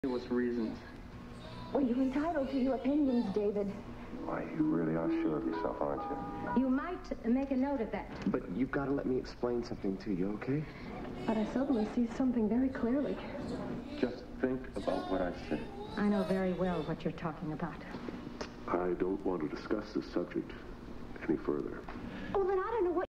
What's reasons? Well, you're entitled to your opinions, David. Why, you really are sure of yourself, aren't you? You might make a note of that. But you've got to let me explain something to you, okay? But I suddenly see something very clearly. Just think about what I said. I know very well what you're talking about. I don't want to discuss this subject any further. Oh, then I don't know what